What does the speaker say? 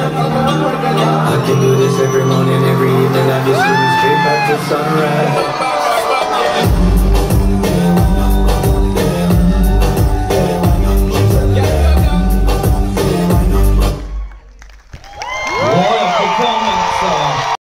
I can do this every morning, every evening. I just swim straight back to sunrise.